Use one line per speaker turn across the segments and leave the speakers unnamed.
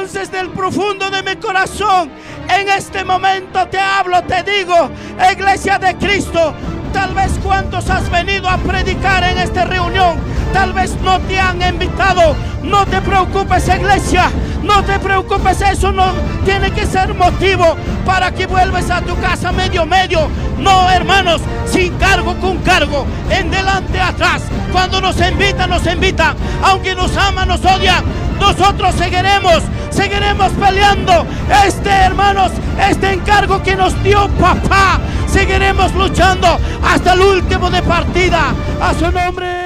Entonces, del profundo de mi corazón, en este momento te hablo, te digo, Iglesia de Cristo, tal vez cuántos has venido a predicar en esta reunión, tal vez no te han invitado. No te preocupes, iglesia, no te preocupes, eso no tiene que ser motivo para que vuelvas a tu casa medio. No, hermanos, sin cargo, con cargo, en delante, atrás. Cuando nos invita, aunque nos ama, nos odia, nosotros seguiremos peleando hermanos, este encargo que nos dio papá. Seguiremos luchando hasta el último de partida. A su nombre.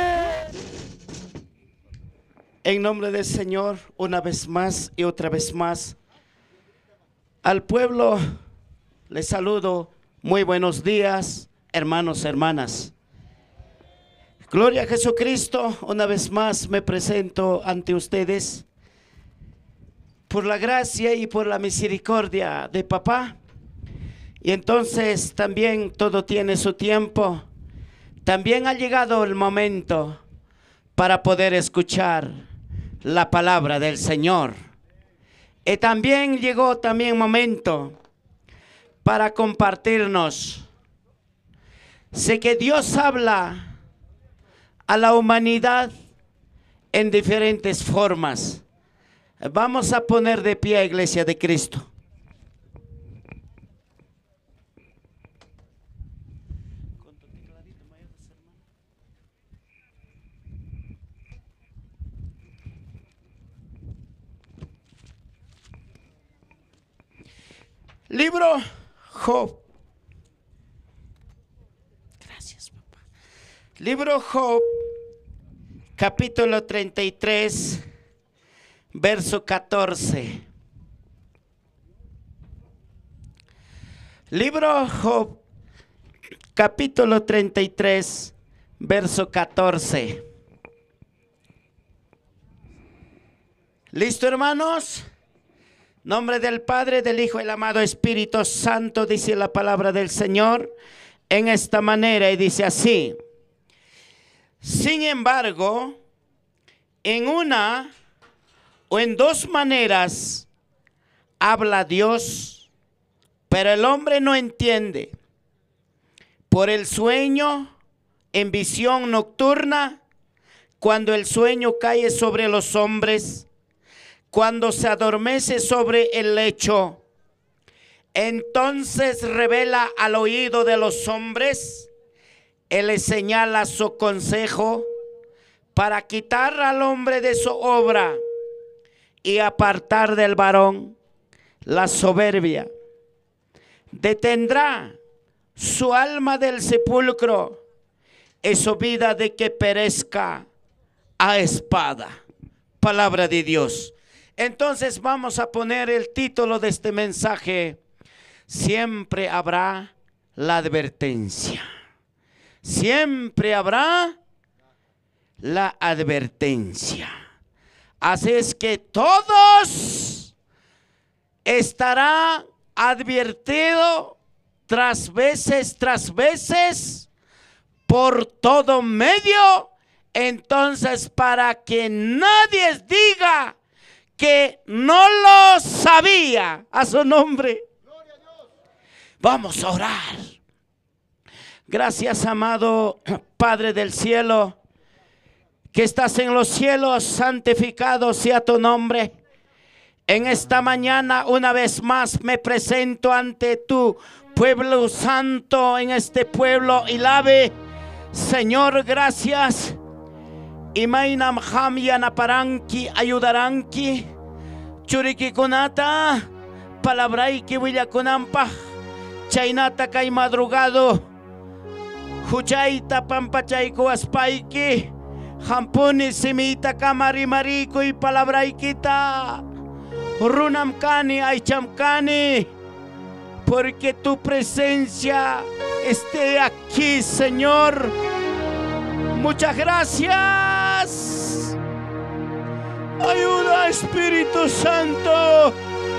En nombre del Señor, una vez más y otra vez más, al pueblo les saludo. Muy buenos días, hermanos, hermanas. Gloria a Jesucristo. Una vez más me presento ante ustedes por la gracia y por la misericordia de papá. Y entonces también todo tiene su tiempo. También ha llegado el momento para poder escuchar la palabra del Señor. Y también llegó momento para compartirnos. Sé que Dios habla a la humanidad en diferentes formas. Vamos a poner de pie, Iglesia de Cristo. Libro Job. Gracias, papá. Libro Job, capítulo 33, verso 14. Libro Job, capítulo 33, verso 14. ¿Listo, hermanos? Nombre del Padre, del Hijo y del amado Espíritu Santo, dice la palabra del Señor en esta manera, y dice así: sin embargo, en una o en dos maneras habla Dios, pero el hombre no entiende. Por el sueño, en visión nocturna, cuando el sueño cae sobre los hombres, cuando se adormece sobre el lecho, entonces revela al oído de los hombres. Él les señala su consejo para quitar al hombre de su obra y apartar del varón la soberbia. Detendrá su alma del sepulcro y su vida de que perezca a espada. Palabra de Dios. Entonces vamos a poner el título de este mensaje: siempre habrá la advertencia. Siempre habrá la advertencia. Así es que todos estarán advertidos tras veces por todo medio. Entonces, para que nadie diga que no lo sabía, a su nombre. Vamos a orar. Gracias, amado Padre del cielo, que estás en los cielos, santificado sea tu nombre. En esta mañana una vez más me presento ante tu pueblo santo, en este pueblo Ilave. Señor, gracias. Imainam Hamiana Paranki, ayudaranki, Churiki Kunata, Palabraiki Villaconampa, Chainata Kai madrugado, Huchaita Pampachaiko Aspaiki, Hampuni Simita Kamari Mariko y Palabraikita, Runamkani, Aichamkani, porque tu presencia esté aquí, Señor. Muchas gracias. Ayuda, Espíritu Santo,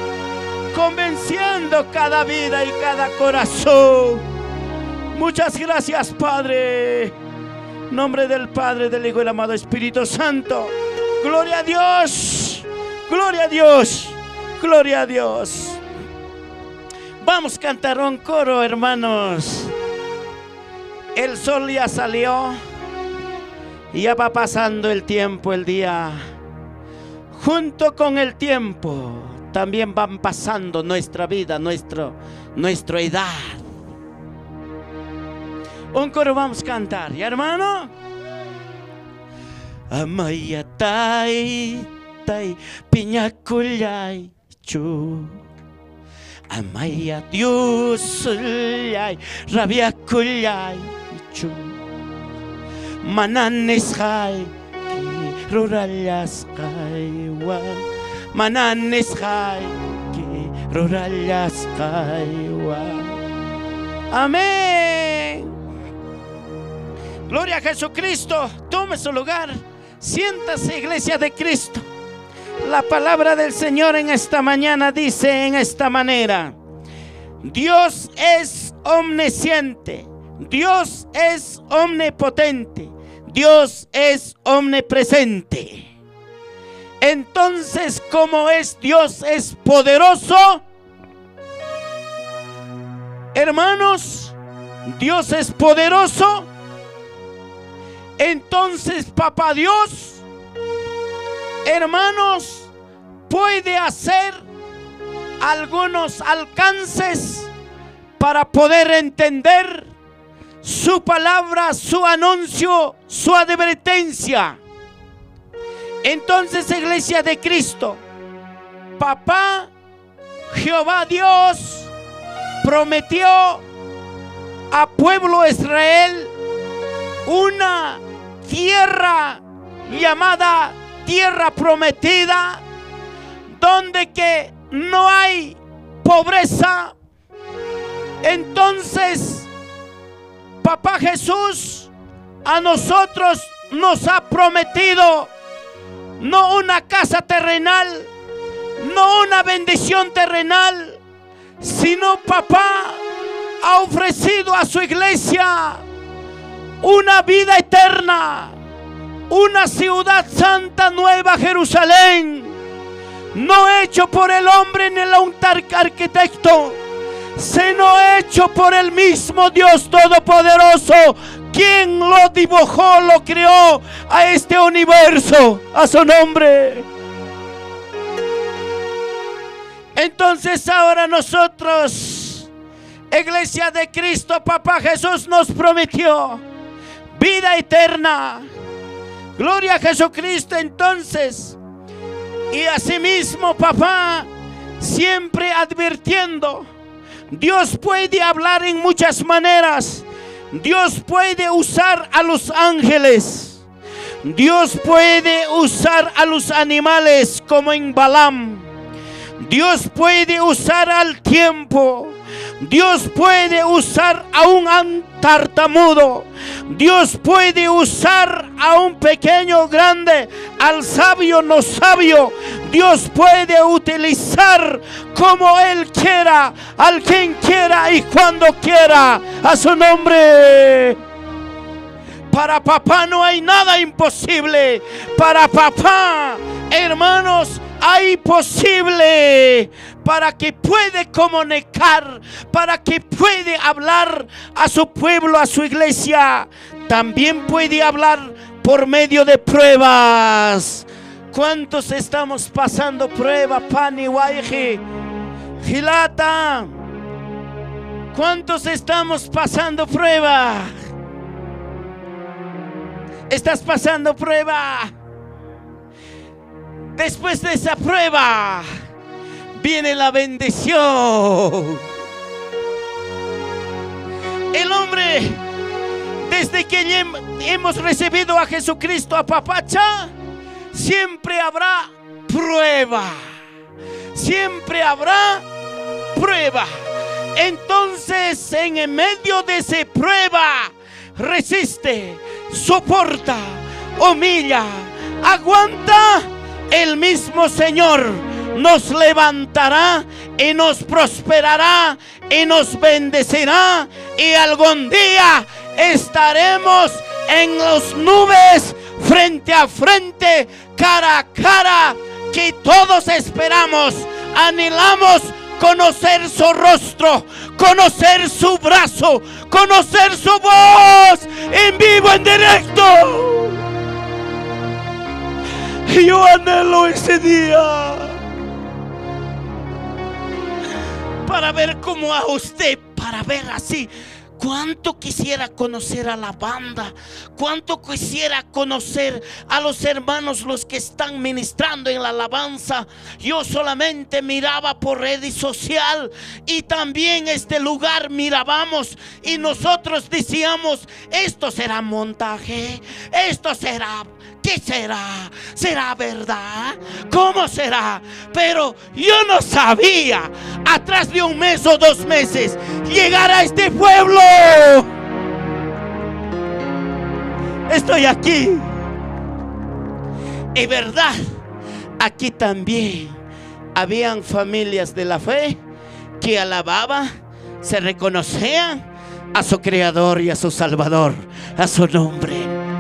convenciendo cada vida y cada corazón. Muchas gracias, Padre. En nombre del Padre, del Hijo y del amado Espíritu Santo. Gloria a Dios. Gloria a Dios. Gloria a Dios. Vamos a cantar un coro, hermanos. El sol ya salió. Y ya va pasando el tiempo, el día. Junto con el tiempo también van pasando nuestra vida, nuestra edad. Un coro vamos a cantar, ¿y hermano? Amaya tai tai piñaculay chu. Amaya Dios lay rabia kulay chu. Mananes hay que rurallas kaiwa. Mananes hay que rurallas kaiwa. Amén. Gloria a Jesucristo. Tome su lugar. Siéntase, iglesia de Cristo. La palabra del Señor en esta mañana dice en esta manera: Dios es omnisciente, Dios es omnipotente, Dios es omnipresente. Entonces, como Dios es poderoso, hermanos, Dios es poderoso. Entonces, Papá Dios, hermanos, puede hacer algunos alcances para poder entender su palabra, su anuncio, su advertencia. Entonces, iglesia de Cristo, Papá Jehová Dios prometió a pueblo Israel una tierra llamada tierra prometida, donde que no hay pobreza. Entonces, Papá Jesús a nosotros nos ha prometido no una casa terrenal, no una bendición terrenal, sino Papá ha ofrecido a su iglesia una vida eterna, una ciudad santa, nueva Jerusalén, no hecho por el hombre ni el arquitecto, sino hecho por el mismo Dios Todopoderoso, quien lo dibujó, lo creó a este universo, a su nombre. Entonces ahora nosotros, iglesia de Cristo, Papá Jesús nos prometió vida eterna. Gloria a Jesucristo. Entonces, y asimismo, Papá, siempre advirtiendo, Dios puede hablar en muchas maneras. Dios puede usar a los ángeles, Dios puede usar a los animales como en Balaam, Dios puede usar al tiempo, Dios puede usar a un tartamudo, Dios puede usar a un pequeño grande, al sabio no sabio. Dios puede utilizar como Él quiera, al quien quiera y cuando quiera, a su nombre. Para Papá no hay nada imposible. Para Papá, hermanos, hay posible, para que puede comunicar, para que puede hablar a su pueblo, a su iglesia. También puede hablar por medio de pruebas. ¿Cuántos estamos pasando prueba, Pani Waiji, Gilata? ¿Cuántos estamos pasando prueba? ¿Estás pasando prueba? Después de esa prueba viene la bendición. El hombre, desde que hemos recibido a Jesucristo, a Papacha, siempre habrá prueba. Siempre habrá prueba. Entonces, en medio de esa prueba, resiste, soporta, humilla, aguanta. El mismo Señor nos levantará y nos prosperará y nos bendecirá, y algún día estaremos en las nubes, frente a frente, cara a cara, que todos esperamos Anhelamos conocer su rostro, conocer su brazo, conocer su voz en vivo, en directo. Y yo anhelo ese día para ver cómo a usted, para ver así. Cuánto quisiera conocer a la banda, cuánto quisiera conocer a los hermanos, los que están ministrando en la alabanza. Yo solamente miraba por redes social y también este lugar mirábamos y nosotros decíamos: esto será montaje, esto será, ¿qué será? ¿Será verdad? ¿Cómo será? Pero yo no sabía, atrás de un mes o 2 meses, llegar a este pueblo. Estoy aquí. Es verdad, aquí también habían familias de la fe que alababan, se reconocían a su Creador y a su Salvador, a su nombre.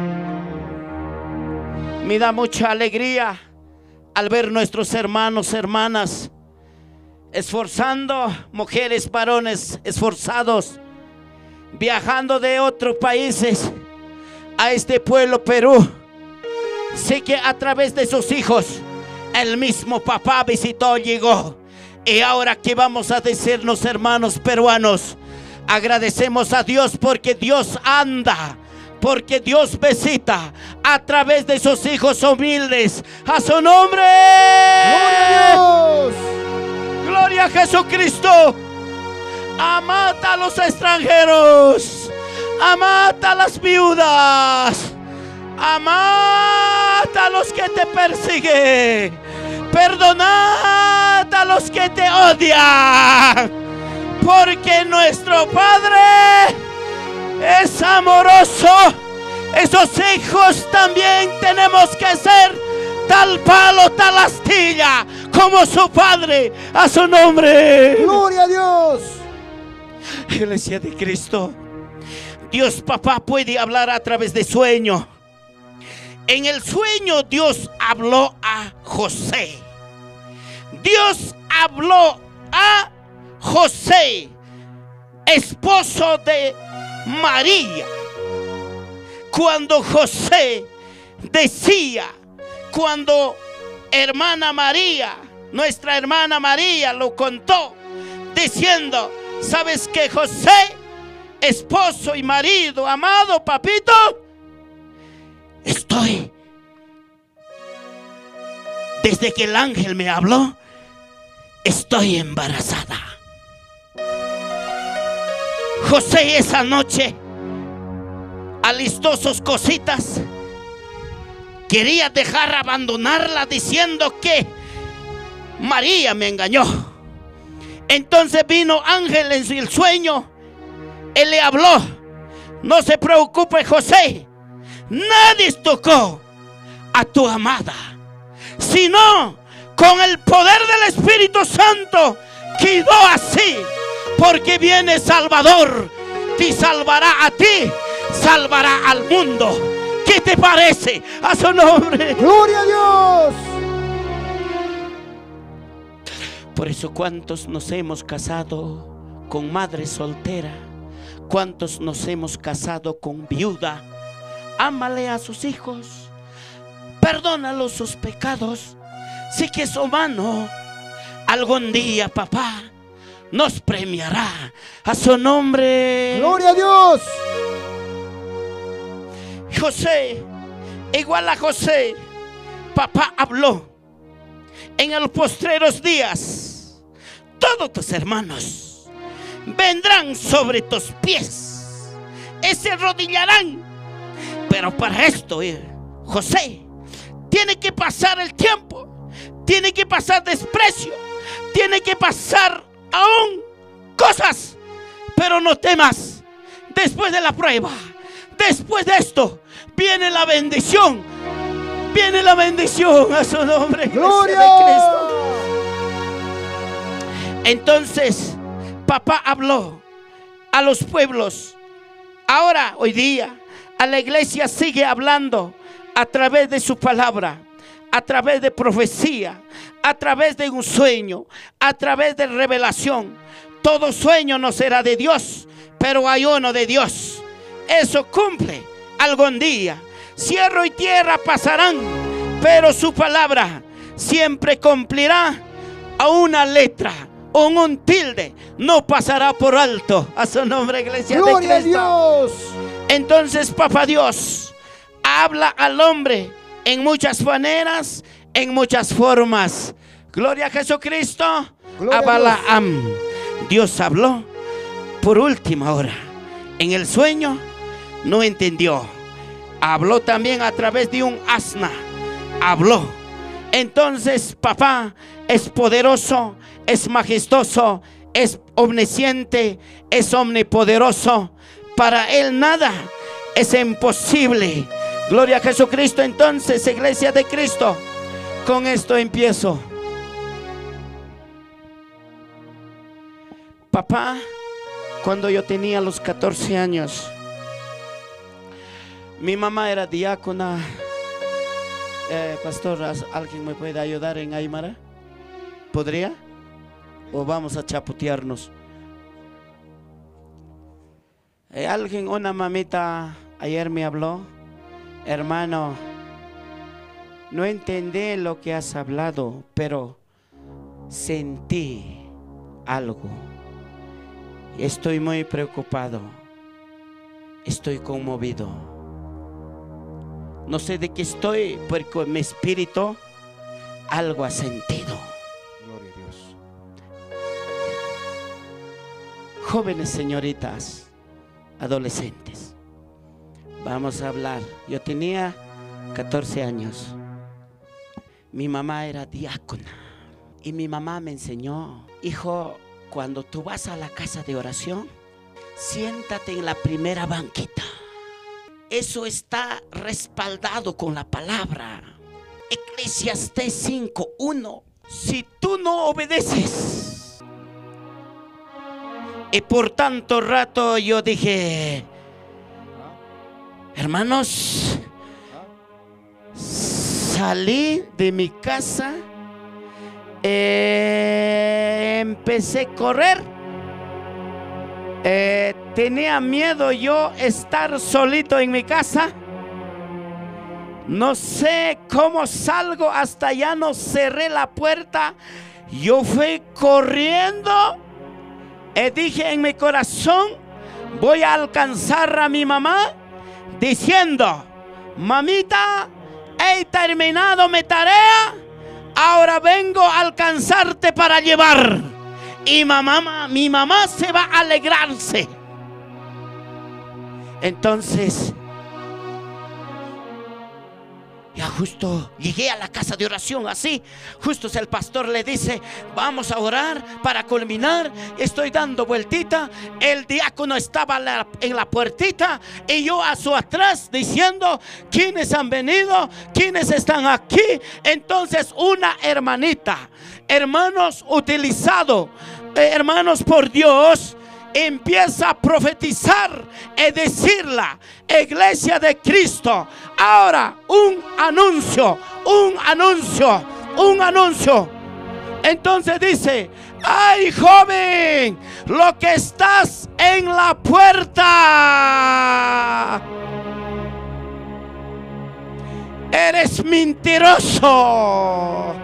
Me da mucha alegría al ver nuestros hermanos, hermanas esforzando, mujeres, varones esforzados, viajando de otros países a este pueblo Perú. Sé que a través de sus hijos el mismo papá visitó, llegó. Y ahora que vamos a decirnos, hermanos peruanos, agradecemos a Dios porque Dios anda, porque Dios visita a través de sus hijos humildes. A su nombre. ¡Gloria a Dios! ¡Gloria a Jesucristo! Amad a los extranjeros, amad a las viudas, amad a los que te persiguen, perdonad a los que te odian, porque nuestro Padre es amoroso. Esos hijos también tenemos que ser tal palo, tal astilla como su Padre. A su nombre.
¡Gloria a Dios!
Iglesia de Cristo, Dios Papá puede hablar a través de sueño. En el sueño Dios habló a José. Dios habló a José, esposo de María. Cuando José decía, cuando hermana María, nuestra hermana María lo contó, diciendo: ¿sabes qué, José, esposo y marido, amado papito? Estoy, desde que el ángel me habló, estoy embarazada. José esa noche alistó sus cositas, quería dejar abandonarla diciendo que María me engañó. Entonces vino ángel en el sueño, él le habló: no se preocupe, José, nadie tocó a tu amada, sino con el poder del Espíritu Santo quedó así, porque viene Salvador, te salvará a ti, salvará al mundo. ¿Qué te parece? A su nombre.
¡Gloria a Dios!
Por eso, ¿cuántos nos hemos casado con madre soltera? ¿Cuántos nos hemos casado con viuda? Ámale a sus hijos, perdónalos sus pecados. Sé que es humano. Algún día papá nos premiará. A su nombre.
¡Gloria a Dios!
José, igual a José, papá habló: en los postreros días todos tus hermanos vendrán sobre tus pies y se arrodillarán. Pero para esto, José, tiene que pasar el tiempo, tiene que pasar desprecio, tiene que pasar aún cosas. Pero no temas, después de la prueba, después de esto, viene la bendición. Viene la bendición. A su nombre.
¡Gloria
de Cristo! Entonces papá habló a los pueblos. Ahora, hoy día, a la iglesia sigue hablando a través de su palabra, a través de profecía, a través de un sueño, a través de revelación. Todo sueño no será de Dios, pero hay uno de Dios. Eso cumple algún día. Cielo y tierra pasarán, pero su palabra siempre cumplirá. A una letra o un tilde no pasará por alto. A su nombre, iglesia de Cristo.
¡Gloria a Dios!
Entonces, papá Dios habla al hombre en muchas maneras, en muchas formas. Gloria a Jesucristo.
Gloria
a
a
Balaam. Dios habló por última hora. En el sueño no entendió. Habló también a través de un asna. Habló. Entonces, papá es poderoso, es majestuoso, es omnisciente, es omnipoderoso. Para él nada es imposible. Gloria a Jesucristo. Entonces, iglesia de Cristo, con esto empiezo. Papá, cuando yo tenía los 14 años, mi mamá era diácona. Pastor, ¿alguien me puede ayudar en Aymara? ¿Podría? ¿O vamos a chapotearnos? Alguien, una mamita ayer me habló: hermano, no entendí lo que has hablado, pero sentí algo. Estoy muy preocupado. Estoy conmovido. No sé de qué estoy, porque mi espíritu algo ha sentido.
Gloria a Dios.
Jóvenes, señoritas, adolescentes, vamos a hablar. Yo tenía 14 años. Mi mamá era diácona y mi mamá me enseñó: hijo, cuando tú vas a la casa de oración, siéntate en la primera banqueta. Eso está respaldado con la palabra. Eclesiastés 5:1. Si tú no obedeces. Y por tanto rato yo dije: hermanos, salí de mi casa, empecé a correr. Tenía miedo yo estar solito en mi casa. No sé cómo salgo, hasta allá no cerré la puerta. Yo fui corriendo y dije en mi corazón: voy a alcanzar a mi mamá, diciendo: mamita, he terminado mi tarea, ahora vengo a alcanzarte para llevar. Y mi mamá se va a alegrarse. Entonces, ya justo llegué a la casa de oración así. Justo el pastor le dice: vamos a orar para culminar. Estoy dando vueltita. El diácono estaba en la puertita y yo a su atrás diciendo: ¿quiénes han venido? ¿Quiénes están aquí? Entonces una hermanita, hermanos utilizado, hermanos por Dios, empieza a profetizar y decirla: iglesia de Cristo, ahora un anuncio. Entonces dice: ay, joven, lo que estás en la puerta, eres mentiroso.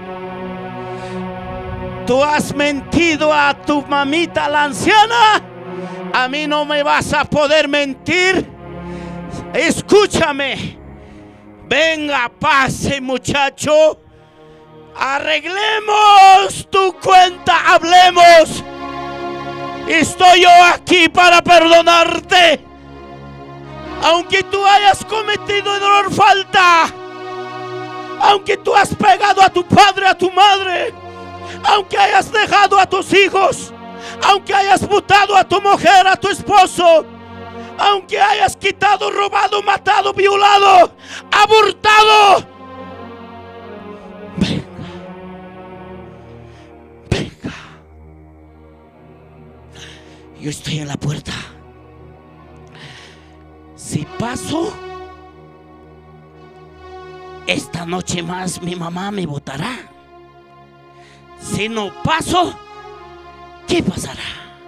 Tú has mentido a tu mamita, la anciana. A mí no me vas a poder mentir. Escúchame. Venga, pase, muchacho. Arreglemos tu cuenta, hablemos. Estoy yo aquí para perdonarte. Aunque tú hayas cometido dolor falta, aunque tú has pegado a tu padre, a tu madre, aunque hayas dejado a tus hijos, aunque hayas botado a tu mujer, a tu esposo, aunque hayas quitado, robado, matado, violado, abortado, venga. Yo estoy en la puerta. Si paso, esta noche más mi mamá me botará. Si no paso, ¿qué pasará?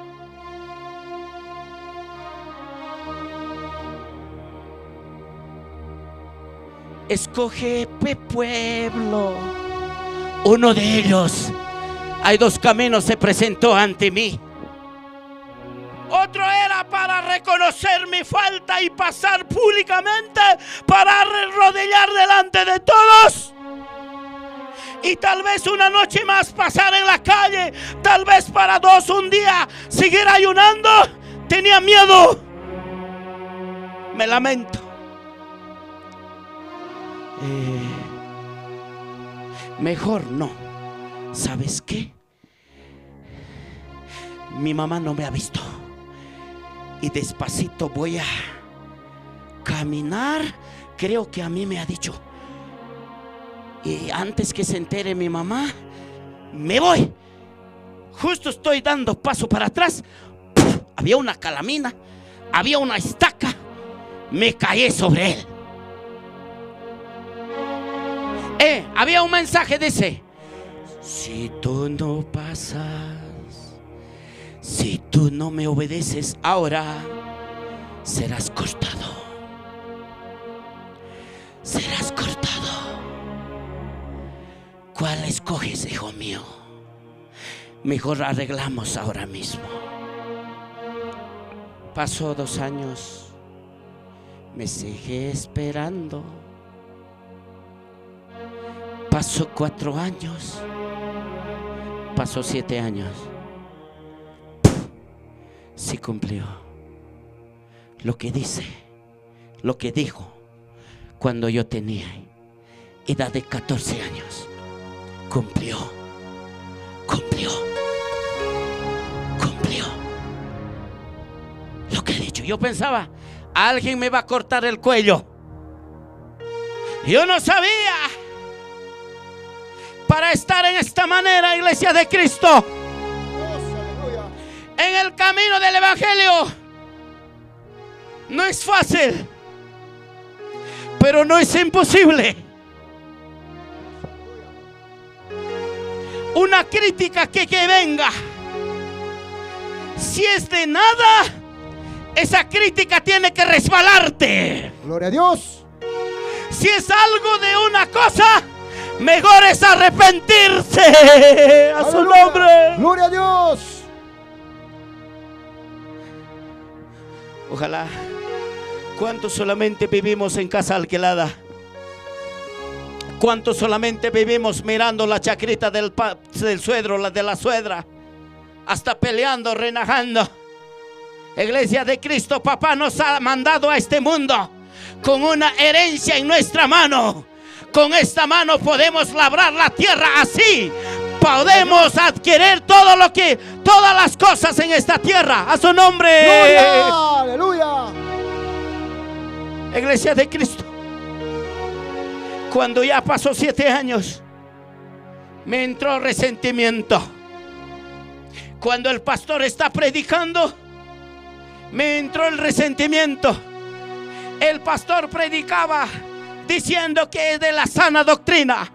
Escoge pueblo. Uno de ellos, hay dos caminos, se presentó ante mí. Otro era para reconocer mi falta y pasar públicamente, para arrodillar delante de todos. Y tal vez una noche más pasar en la calle, tal vez para dos un día seguir ayunando. Tenía miedo. Me lamento. Mejor no. ¿Sabes qué? Mi mamá no me ha visto. Y despacito voy a caminar. Creo que a mí me ha dicho. Y antes que se entere mi mamá, me voy. Justo estoy dando paso para atrás. ¡Puf! Había una calamina, había una estaca. Me caí sobre él. Había un mensaje, dice: si tú no pasas, si tú no me obedeces ahora, serás cortado. Serás cortado. ¿Cuál escoges, hijo mío? Mejor arreglamos ahora mismo. Pasó 2 años. Me sigue esperando. Pasó 4 años. Pasó 7 años. Sí cumplió lo que dice, lo que dijo cuando yo tenía edad de 14 años. Cumplió. Lo que he dicho. Yo pensaba, alguien me va a cortar el cuello. Yo no sabía. Para estar en esta manera, Iglesia de Cristo, en el camino del Evangelio, no es fácil, pero no es imposible. Una crítica que venga, si es de nada, esa crítica tiene que resbalarte.
Gloria a Dios.
Si es algo de una cosa, mejor es arrepentirse. A su nombre.
Gloria a Dios.
Ojalá. ¿Cuántos solamente vivimos en casa alquilada? ¿Cuántos solamente vivimos mirando la chacrita del suegro, la de la suegra? Hasta peleando, renajando. Iglesia de Cristo, papá nos ha mandado a este mundo con una herencia en nuestra mano. Con esta mano podemos labrar la tierra así. Podemos adquirir todo lo que, todas las cosas en esta tierra. A su nombre.
Gloria, aleluya.
Iglesia de Cristo. Cuando ya pasó 7 años, me entró resentimiento. Cuando el pastor está predicando, me entró el resentimiento. El pastor predicaba diciendo que es de la sana doctrina.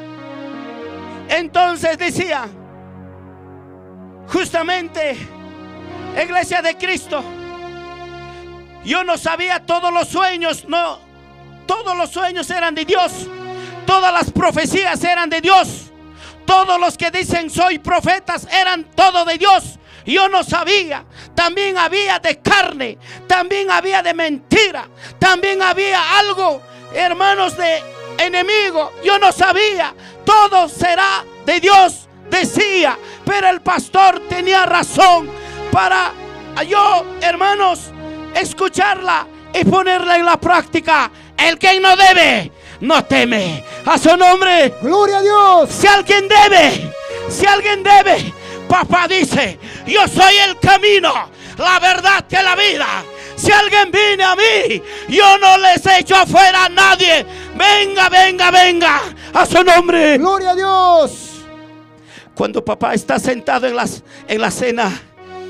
Entonces decía, justamente, Iglesia de Cristo, yo no sabía todos los sueños, no, todos los sueños eran de Dios, todas las profecías eran de Dios, todos los que dicen soy profetas eran todo de Dios. Yo no sabía, también había de carne, también había de mentira, también había algo, hermanos, de enemigo. Yo no sabía, todo será de Dios, decía, pero el pastor tenía razón para yo, hermanos, escucharla y ponerla en la práctica. El que no debe, no teme. A su nombre.
Gloria a Dios.
Si alguien debe, papá dice, yo soy el camino, la verdad y la vida. Si alguien viene a mí, yo no les echo afuera a nadie. Venga, venga, venga. A su nombre.
Gloria a Dios.
Cuando papá está sentado en la cena,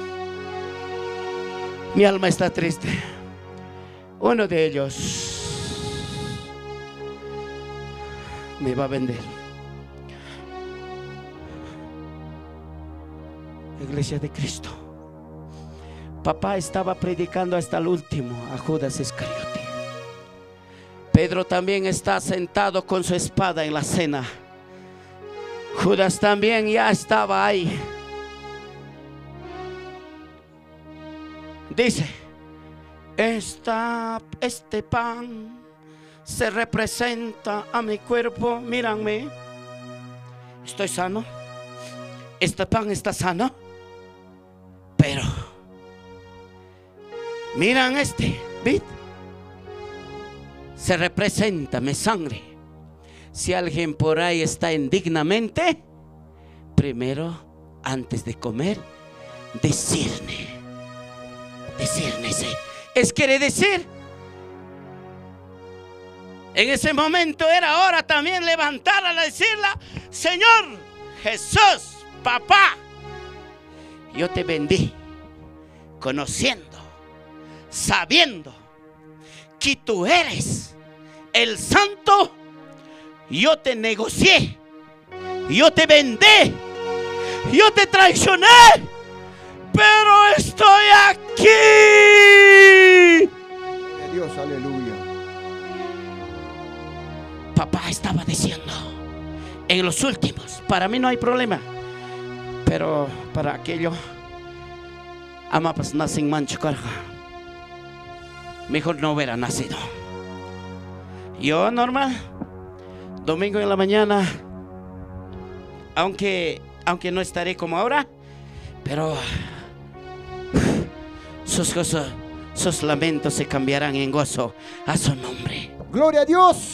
mi alma está triste. Uno de ellos me va a vender. Iglesia de Cristo, papá estaba predicando hasta el último a Judas Iscariote. Pedro también está sentado con su espada en la cena. Judas también ya estaba ahí. Dice: este pan se representa a mi cuerpo. Míranme, estoy sano. Este pan está sano. Pero miran ¿vid? Se representa mi sangre. Si alguien por ahí está indignamente, primero, antes de comer, discierne. Es quiere decir, en ese momento era hora también levantar a decirle: Señor Jesús, papá, yo te vendí, conociendo, sabiendo que tú eres el santo. Yo te negocié, yo te vendí, yo te traicioné, pero estoy aquí.
Dios, aleluya.
Papá estaba diciendo en los últimos: para mí no hay problema, pero para aquello, ama pues nace en mancho carga, mejor no hubiera nacido. Yo normal, domingo en la mañana, aunque no estaré como ahora, pero sus lamentos se cambiarán en gozo a su nombre.
Gloria a Dios.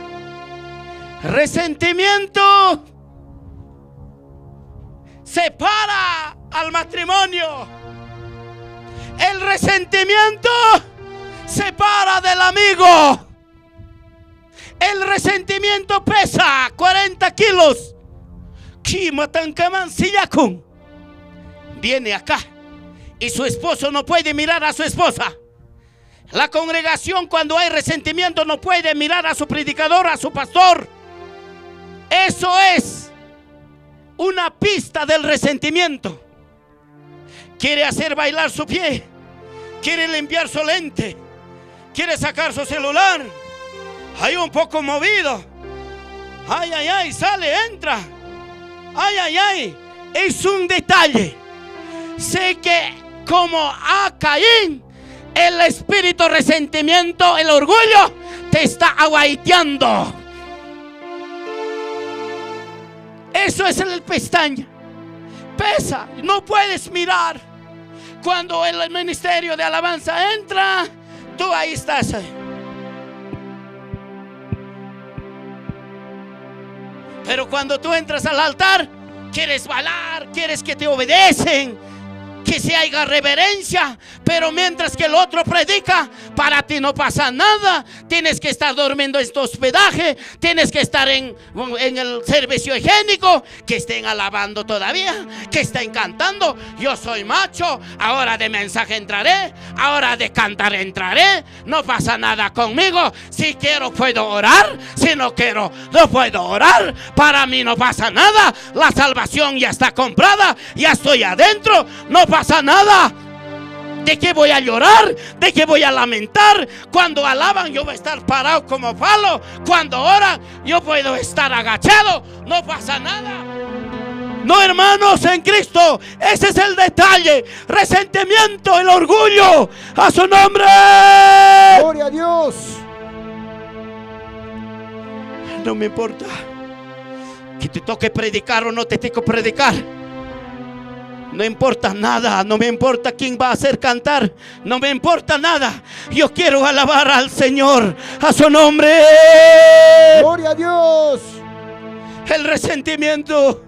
Resentimiento separa al matrimonio. El resentimiento separa del amigo. El resentimiento pesa 40 kilos. Viene acá y su esposo no puede mirar a su esposa. La congregación, cuando hay resentimiento, no puede mirar a su predicador, a su pastor. Eso es una pista del resentimiento. Quiere hacer bailar su pie, quiere limpiar su lente, quiere sacar su celular. Hay un poco movido. Ay, ay, ay, sale, entra. Ay, ay, ay. Es un detalle. Sé que como a Caín, el espíritu resentimiento, el orgullo, te está aguaiteando. Eso es el pestaña. Pesa, no puedes mirar. Cuando el ministerio de alabanza entra, tú ahí estás. Pero cuando tú entras al altar, quieres bailar, quieres que te obedecen, que se haga reverencia. Pero mientras que el otro predica, para ti no pasa nada. Tienes que estar durmiendo en tu hospedaje, tienes que estar en el servicio higiénico, que estén alabando todavía, que estén cantando. Yo soy macho, ahora de mensaje entraré, ahora de cantar entraré. No pasa nada conmigo. Si quiero puedo orar, si no quiero no puedo orar. Para mí no pasa nada. La salvación ya está comprada, ya estoy adentro, no pasa nada. ¿De qué voy a llorar? ¿De qué voy a lamentar? Cuando alaban yo voy a estar parado como palo. Cuando oran yo puedo estar agachado. No pasa nada. No, hermanos en Cristo, ese es el detalle. Resentimiento, el orgullo, a su nombre.
Gloria a Dios.
No me importa que te toque predicar o no te toque predicar. No importa nada, no me importa quién va a hacer cantar, no me importa nada. Yo quiero alabar al Señor, a su nombre.
Gloria a Dios.
El resentimiento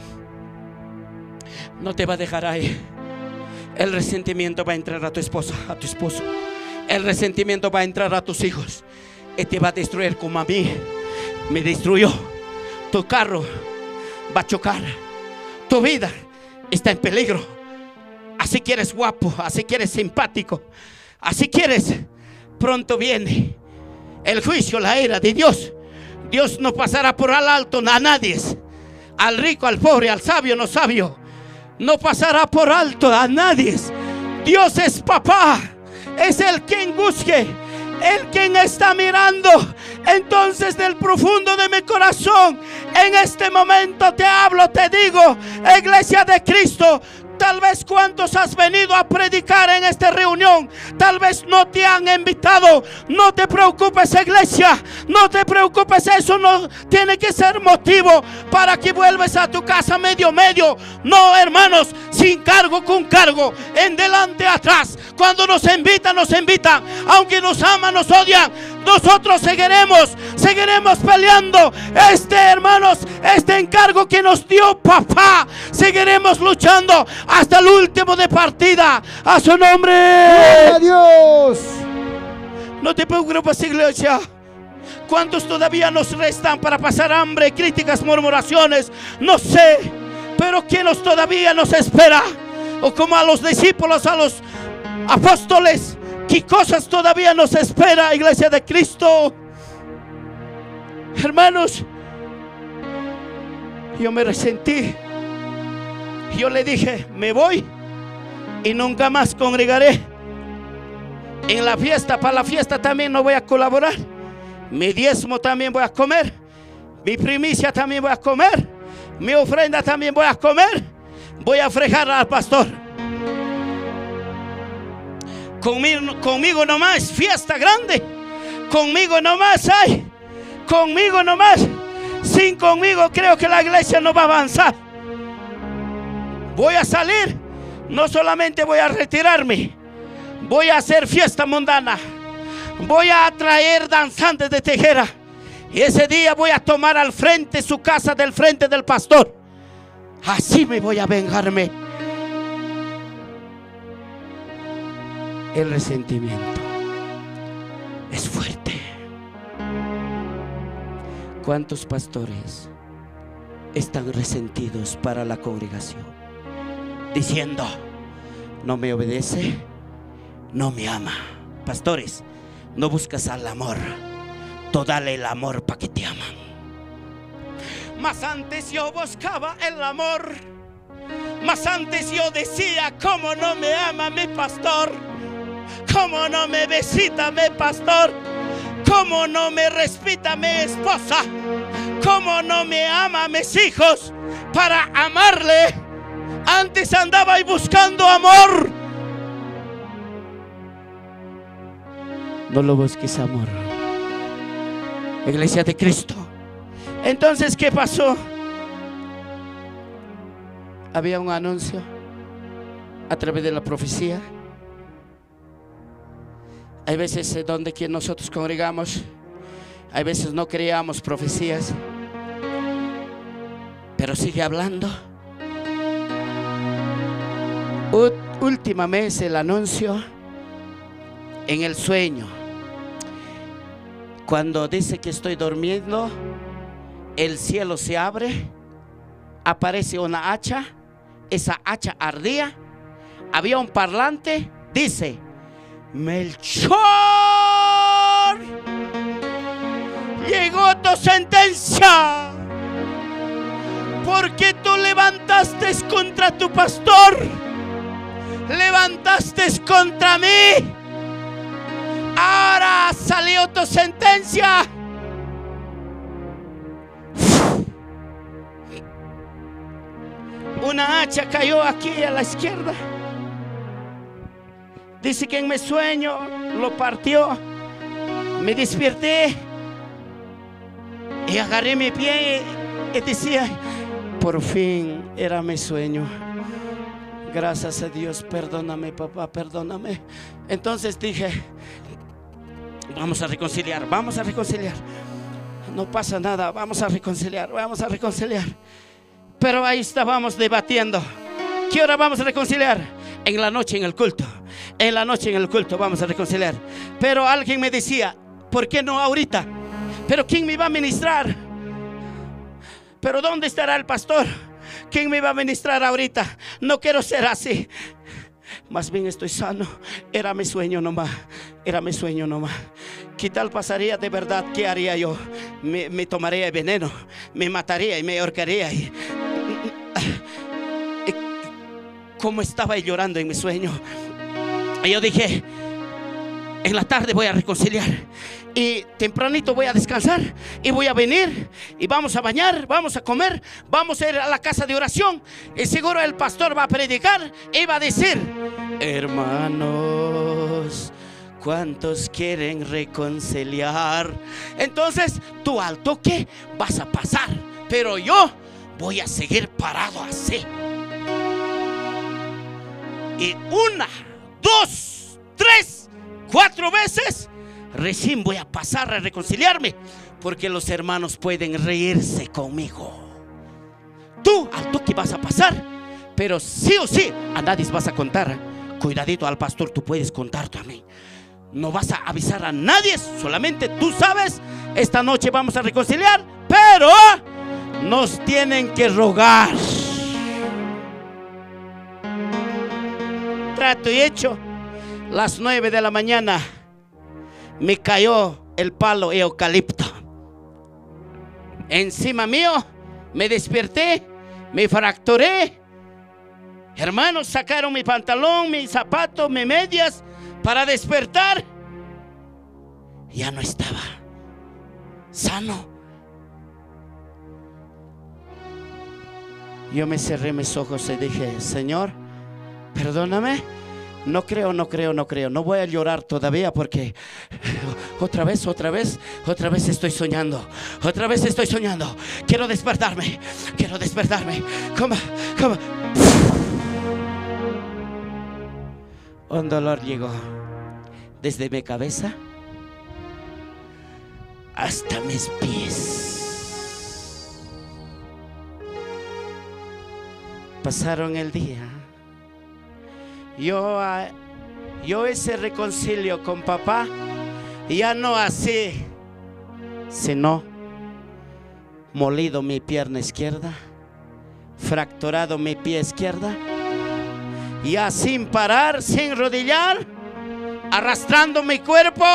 no te va a dejar ahí. El resentimiento va a entrar a tu esposa, a tu esposo. El resentimiento va a entrar a tus hijos y te va a destruir como a mí me destruyó. Tu carro va a chocar, tu vida está en peligro. Así que eres guapo, así que eres simpático, así quieres, pronto viene el juicio, la ira de Dios. Dios no pasará por al alto a nadie, al rico, al pobre, al sabio, no sabio. no pasará por alto a nadie. Dios es papá, es el quien busque, el quien está mirando. Entonces, del profundo de mi corazón, en este momento te hablo, te digo, iglesia de Cristo, tal vez cuántos has venido a predicar en esta reunión, tal vez no te han invitado. No te preocupes, iglesia, no te preocupes. Eso no tiene que ser motivo para que vuelvas a tu casa medio. No, hermanos, sin cargo, con cargo, en delante, atrás. Cuando nos invitan, aunque nos aman, nos odian, nosotros seguiremos peleando hermanos, este encargo que nos dio papá. Seguiremos luchando hasta el último de partida. A su nombre.
¡Gloria a Dios!
No te preocupes, iglesia. ¿Cuántos todavía nos restan para pasar hambre, críticas, murmuraciones? No sé, pero ¿qué todavía nos espera? O como a los discípulos, a los apóstoles, ¿qué cosas todavía nos espera, iglesia de Cristo? Hermanos, yo me resentí. Yo le dije, me voy y nunca más congregaré. En la fiesta, para la fiesta también no voy a colaborar. Mi diezmo también voy a comer. Mi primicia también voy a comer. Mi ofrenda también voy a comer. Voy a fregar al pastor. Conmigo nomás, fiesta grande. Conmigo nomás hay. Conmigo nomás. Sin conmigo creo que la iglesia no va a avanzar. Voy a salir. No solamente voy a retirarme, voy a hacer fiesta mundana. Voy a traer danzantes de tejera. Y ese día voy a tomar al frente su casa del frente del pastor. Así me voy a vengarme. El resentimiento es fuerte. ¿Cuántos pastores están resentidos para la congregación? Diciendo, no me obedece, no me ama. Pastores, no buscas al amor, tú dale el amor para que te aman. Mas antes yo buscaba el amor. Mas antes yo decía, ¿cómo no me ama mi pastor? ¿Cómo no me besita mi pastor? ¿Cómo no me respeta mi esposa? ¿Cómo no me ama mis hijos? Para amarle, antes andaba ahí buscando amor. No lo busques amor, iglesia de Cristo. Entonces, ¿qué pasó? Había un anuncio a través de la profecía. Hay veces donde que nosotros congregamos, hay veces no creamos profecías, pero sigue hablando. Últimamente el anuncio en el sueño. Cuando dice que estoy durmiendo, el cielo se abre, aparece una hacha, esa hacha ardía, había un parlante, dice: Melchor, llegó tu sentencia, porque tú levantaste contra tu pastor, levantaste contra mí. Ahora salió tu sentencia. Una hacha cayó aquí a la izquierda. Dice que en mi sueño lo partió. Me desperté y agarré mi pie y decía: por fin era mi sueño. Gracias a Dios, perdóname papá, perdóname. Entonces dije: vamos a reconciliar, vamos a reconciliar. No pasa nada, vamos a reconciliar, vamos a reconciliar. Pero ahí estábamos debatiendo. ¿Qué hora vamos a reconciliar? En la noche en el culto. En la noche en el culto vamos a reconciliar. Pero alguien me decía: ¿por qué no ahorita? ¿Pero quién me va a ministrar? ¿Pero dónde estará el pastor? ¿Quién me va a ministrar ahorita? No quiero ser así. Más bien estoy sano. Era mi sueño nomás. Era mi sueño nomás. ¿Qué tal pasaría de verdad? ¿Qué haría yo? Me tomaría veneno, me mataría y me ahorcaría. como estaba llorando en mi sueño. Y yo dije, en la tarde voy a reconciliar y tempranito voy a descansar y voy a venir y vamos a bañar, vamos a comer, vamos a ir a la casa de oración y seguro el pastor va a predicar y va a decir: hermanos, ¿cuántos quieren reconciliar? Entonces tú al toque vas a pasar, pero yo voy a seguir parado así. Y 1, 2, 3, 4 veces recién voy a pasar a reconciliarme, porque los hermanos pueden reírse conmigo. Tú al toque vas a pasar, pero sí o sí a nadie vas a contar. Cuidadito, al pastor tú puedes contar también. No vas a avisar a nadie, solamente tú sabes, esta noche vamos a reconciliar, pero nos tienen que rogar. Trato y hecho. Las 9 de la mañana me cayó el palo eucalipto encima mío. Me desperté, me fracturé. Hermanos sacaron mi pantalón, mis zapatos, mis medias para despertar. Ya no estaba sano. Yo me cerré mis ojos y dije: Señor, perdóname. No creo. No voy a llorar todavía porque otra vez estoy soñando. Quiero despertarme. ¿Cómo? Un dolor llegó desde mi cabeza hasta mis pies. Pasaron el día. Yo ese reconcilio con papá ya no así, sino molido mi pierna izquierda, fracturado mi pie izquierda, ya sin parar, sin rodillar, arrastrando mi cuerpo.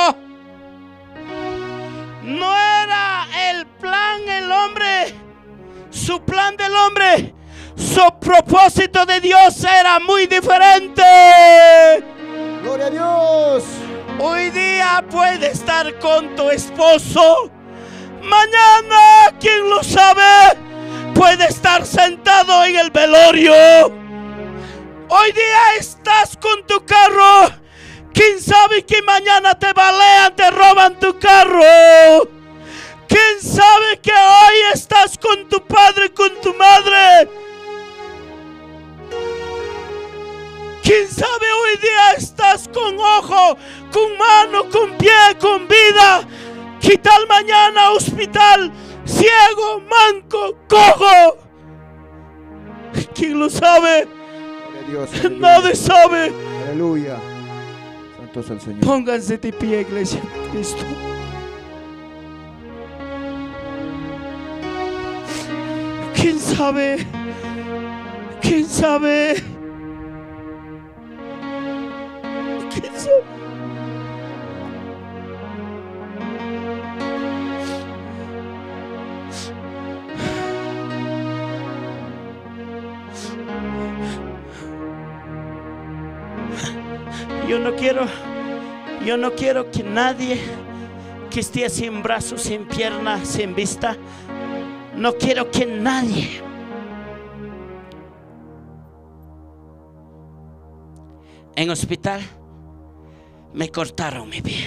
No era el plan el hombre, su plan del hombre. Su propósito de Dios era muy diferente.
Gloria a Dios.
Hoy día puede estar con tu esposo. Mañana, quién lo sabe, puede estar sentado en el velorio. Hoy día estás con tu carro. Quién sabe que mañana te balean, te roban tu carro. Quién sabe que hoy estás con tu padre, con tu madre. ¿Quién sabe hoy día estás con ojo, con mano, con pie, con vida? ¿Qué tal mañana hospital, ciego, manco, cojo? ¿Quién lo sabe?
Dios,
nadie sabe.
Aleluya. Santo es el Señor.
Pónganse de pie, iglesia de Cristo. ¿Quién sabe? ¿Quién sabe? ¿Quién sabe? Yo no quiero que nadie que esté sin brazos, sin piernas, sin vista, no quiero que nadie en hospital me cortaron mi pie.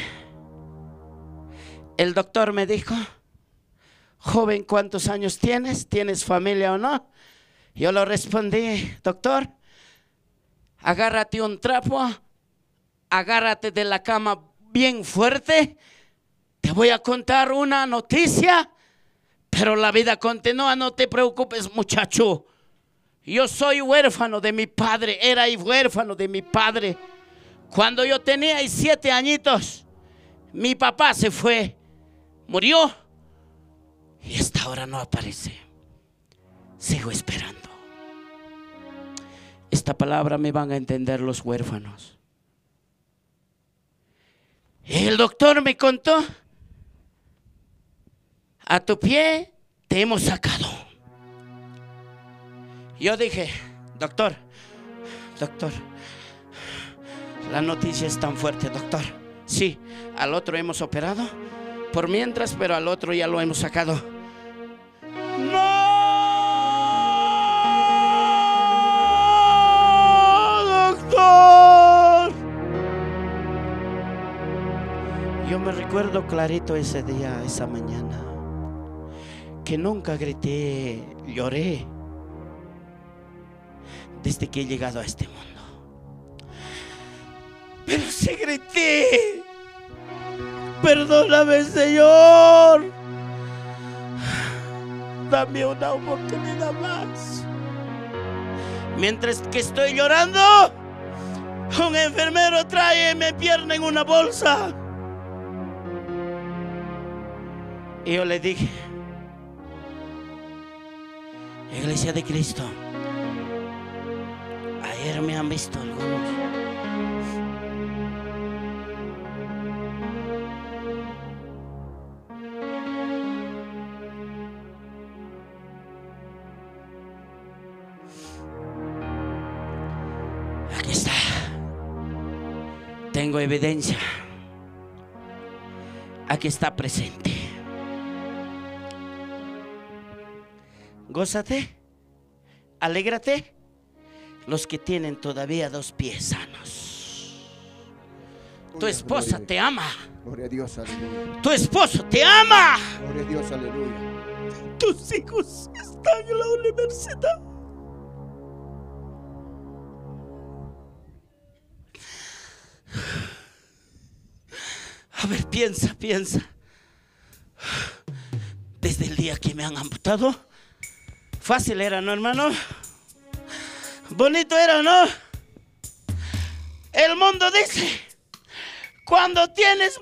El doctor me dijo: joven, ¿cuántos años tienes? ¿Tienes familia o no? Yo le respondí: doctor, agárrate un trapo, agárrate de la cama bien fuerte. Te voy a contar una noticia, pero la vida continúa, no te preocupes, muchacho. Yo soy huérfano de mi padre, era huérfano de mi padre. Cuando yo tenía 7 añitos, mi papá se fue, murió, y hasta ahora no aparece. Sigo esperando. Esta palabra me van a entender los huérfanos. El doctor me contó: a tu pie te hemos sacado. Yo dije: doctor, doctor. La noticia es tan fuerte, doctor. Sí, al otro hemos operado por mientras, pero al otro ya lo hemos sacado. ¡No, doctor! Yo me recuerdo clarito ese día, esa mañana, que nunca grité, lloré desde que he llegado a este mundo. Pero sí grité: perdóname, Señor, dame una oportunidad más. Mientras que estoy llorando, un enfermero trae mi pierna en una bolsa. Y yo le dije: Iglesia de Cristo, ayer me han visto algunos. Aquí está. Tengo evidencia. Aquí está presente. Gózate, alégrate, los que tienen todavía 2 pies sanos. Tu esposa te ama.
Gloria a Dios, aleluya.
Tu esposo te ama.
Gloria a Dios, aleluya.
Tus hijos están en la universidad. A ver, piensa. Desde el día que me han amputado, fácil era, ¿no, hermano? Bonito era, ¿no? El mundo dice: cuando tienes,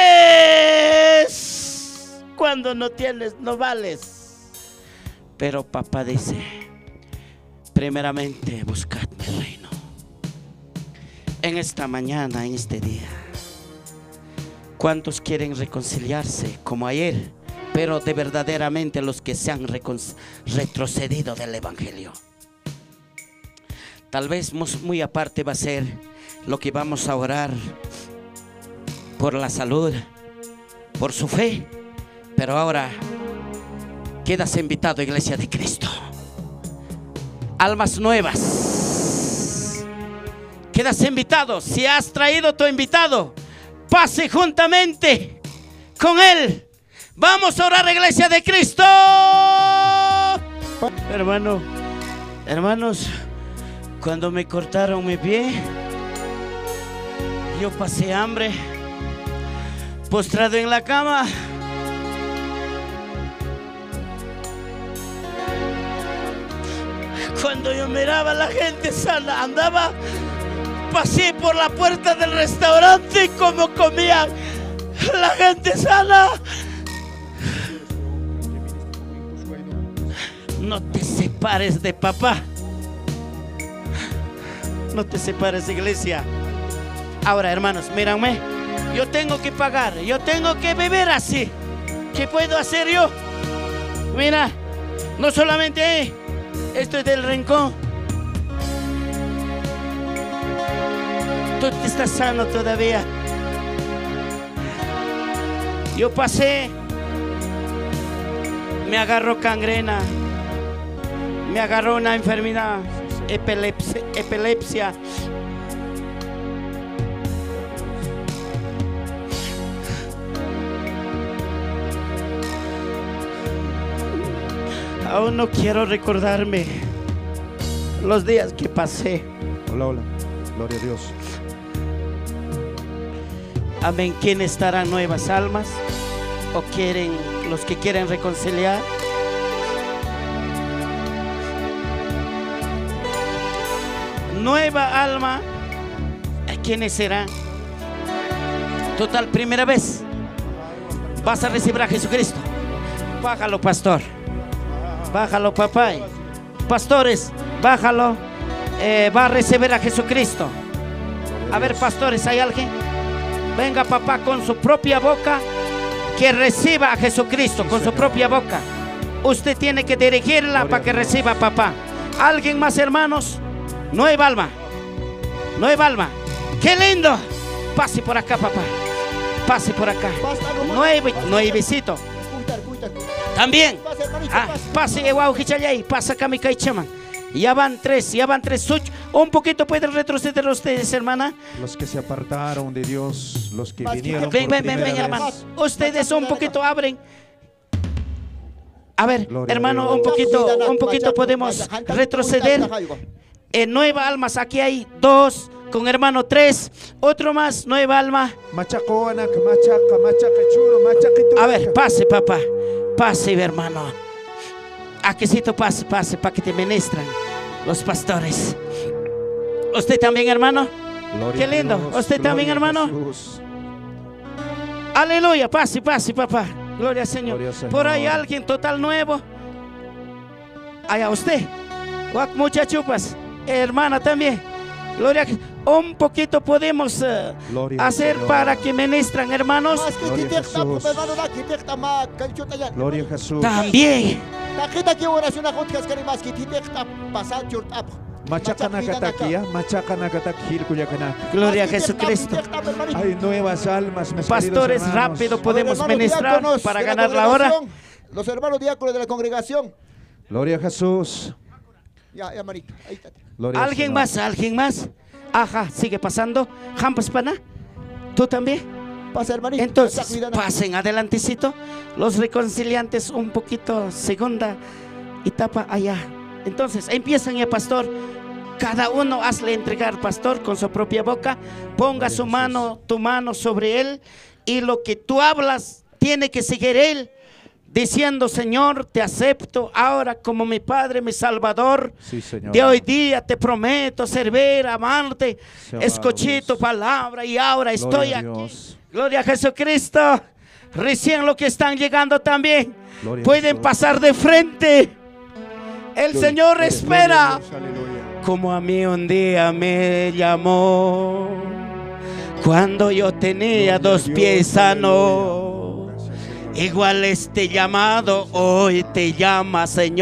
vales. Cuando no tienes, no vales. Pero papá dice: primeramente buscad mi reino. En esta mañana, en este día, ¿cuántos quieren reconciliarse como ayer? Pero de verdaderamente los que se han retrocedido del evangelio. Tal vez muy aparte va a ser lo que vamos a orar por la salud, por su fe. Pero ahora quedas invitado, Iglesia de Cristo. Almas nuevas. Quedas invitado. Si has traído tu invitado, pase juntamente con él. Vamos a orar, Iglesia de Cristo. Hermanos, cuando me cortaron mi pie, yo pasé hambre, postrado en la cama. Cuando yo miraba a la gente sana, pasé por la puerta del restaurante y como comía la gente sana. No te separes de papá. No te separes, iglesia. Ahora, hermanos, míranme. Yo tengo que pagar. Yo tengo que vivir así. ¿Qué puedo hacer yo? Mira, no solamente esto es del rincón. Tú estás sano todavía. Yo pasé. Me agarró gangrena. Me agarró una enfermedad, epilepsia. Aún no quiero recordarme los días que pasé.
Hola. Gloria a Dios.
Amén. ¿Quiénes estarán nuevas almas? ¿O quieren los que quieren reconciliar? Nueva alma, ¿quiénes serán? Total, primera vez vas a recibir a Jesucristo. Bájalo, pastor. Bájalo, papá. Pastores, bájalo. Va a recibir a Jesucristo. A ver, pastores, ¿hay alguien? Venga, papá, con su propia boca, que reciba a Jesucristo con su propia boca. Usted tiene que dirigirla para que reciba a papá. ¿Alguien más, hermanos? Nueva alma. Nueva alma. ¡Qué lindo! Pase por acá, papá. Pase por acá. Nuevecito. También. Pase, wow, Hichayay. Pasa acá, mi Kaichaman. Ya van tres. Un poquito pueden retroceder ustedes, hermana.
Los que se apartaron de Dios, los que vinieron.
Ven, hermano. Ustedes un poquito abren. A ver,
Gloria
hermano,
a
un poquito podemos retroceder. Nueva almas, aquí hay 2, con hermano 3, otro más, nueva alma. A ver, pase, papá, pase, hermano. Aquecito, pase, para que te ministran los pastores. Usted también, hermano.
Gloria
Qué lindo.
a Dios,
Usted también, hermano.
Jesús.
Aleluya, pase, papá. Gloria al Señor.
Gloria al Señor.
Por ahí alguien total nuevo. Allá usted. Muchachupas, hermana también. Gloria. Un poquito podemos hacer para que ministran, hermanos.
Gloria a Jesús. Gloria a Jesús.
También. Gloria a Jesucristo.
Hay nuevas almas, mis
Pastores,
queridos hermanos.
rápido podemos ministrar para ganar la hora.
Los hermanos diáconos de la congregación.
Gloria a Jesús.
Ya, manito, ahí está.
Gloria al
¿Alguien
Señor.
más? Ajá, sigue pasando. Jampas pana. ¿Tú también?
Pasa, hermanito.
Entonces, pasen adelantecito. Los reconciliantes un poquito, segunda etapa allá. Entonces, empiezan ya, pastor. Cada uno hazle entregar, pastor, con su propia boca. Ponga su mano, tu mano sobre él. Y lo que tú hablas, tiene que seguir él. Diciendo, Señor, te acepto ahora como mi Padre, mi Salvador.
Sí, Señor.
De hoy día te prometo servir, amarte.
Sea
Escuché
Dios.
tu palabra y ahora estoy
Gloria a
aquí.
Dios.
Gloria a Jesucristo. Recién los que están llegando también
Gloria a
pueden
Jesús.
pasar de frente. El Señor espera.
Aleluya.
Como a mí un día me llamó cuando yo tenía
Gloria a
2
Dios,
pies sano.
igual.
Igual este llamado hoy te llama,